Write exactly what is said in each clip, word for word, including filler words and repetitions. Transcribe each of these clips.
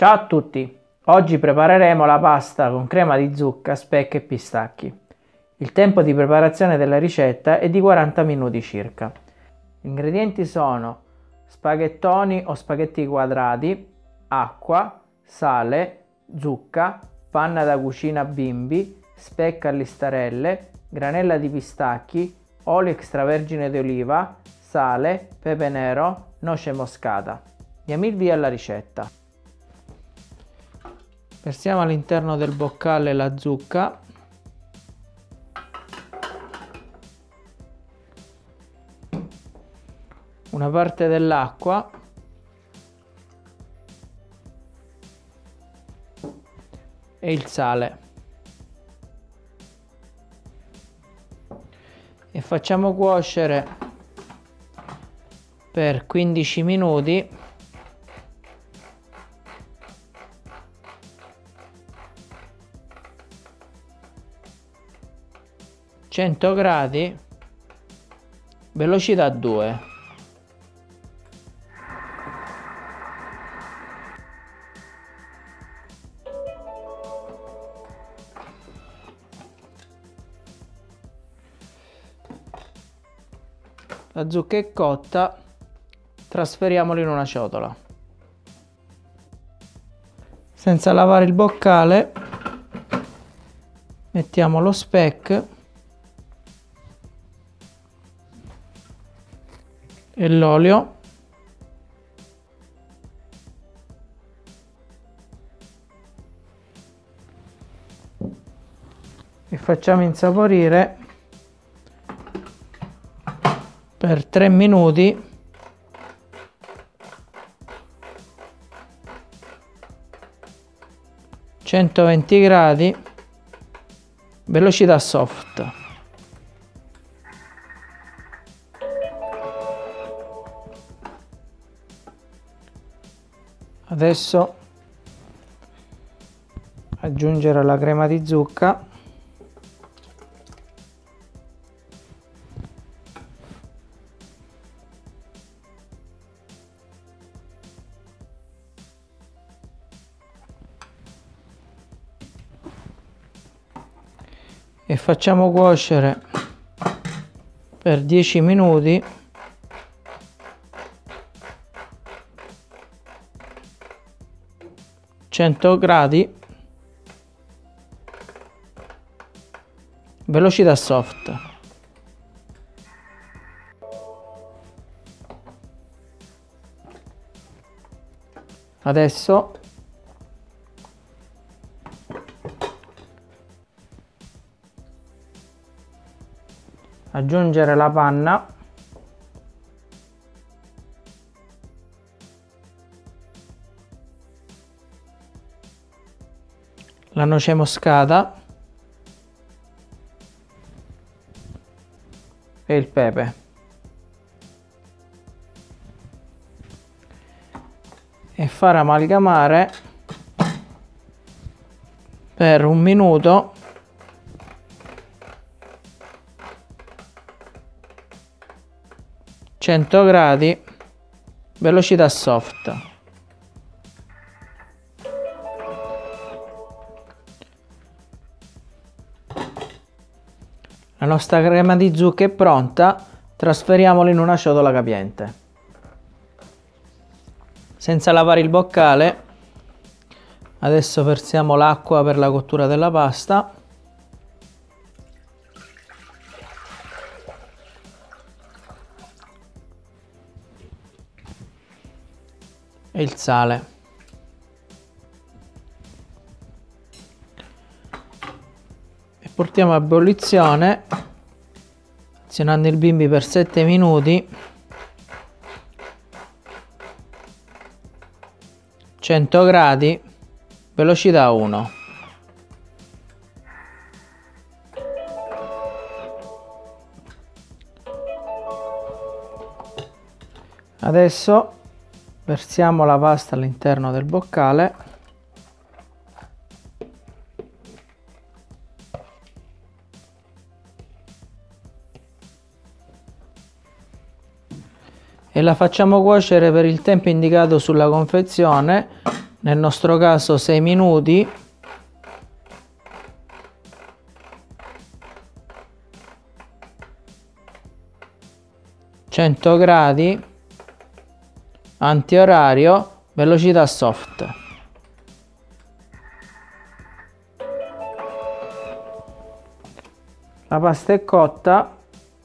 Ciao a tutti! Oggi prepareremo la pasta con crema di zucca, speck e pistacchi. Il tempo di preparazione della ricetta è di quaranta minuti circa. Gli ingredienti sono spaghettoni o spaghetti quadrati, acqua, sale, zucca, panna da cucina bimbi, speck a listarelle, granella di pistacchi, olio extravergine di oliva, sale, pepe nero, noce moscata. Diamo il via alla ricetta. Versiamo all'interno del boccale la zucca, una parte dell'acqua e il sale e facciamo cuocere per quindici minuti cento gradi, velocità due. La zucca è cotta, trasferiamola in una ciotola. Senza lavare il boccale mettiamo lo speck e l'olio e facciamo insaporire per tre minuti centoventi gradi, velocità soft. Adesso aggiungere la crema di zucca e facciamo cuocere per dieci minuti cento gradi, velocità soft. Adesso aggiungere la panna, la noce moscata e il pepe e far amalgamare per un minuto cento gradi, velocità soft. La nostra crema di zucca è pronta, trasferiamola in una ciotola capiente. Senza lavare il boccale, adesso versiamo l'acqua per la cottura della pasta. E il sale. E portiamo a ebollizione, azionando il bimbi per sette minuti, cento gradi, velocità uno. Adesso versiamo la pasta all'interno del boccale e la facciamo cuocere per il tempo indicato sulla confezione, nel nostro caso sei minuti. cento gradi, antiorario, velocità soft. La pasta è cotta.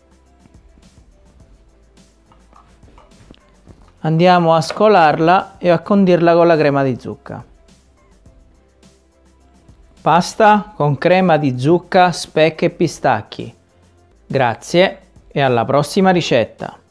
Andiamo a scolarla e a condirla con la crema di zucca. Pasta con crema di zucca, speck e pistacchi. Grazie e alla prossima ricetta!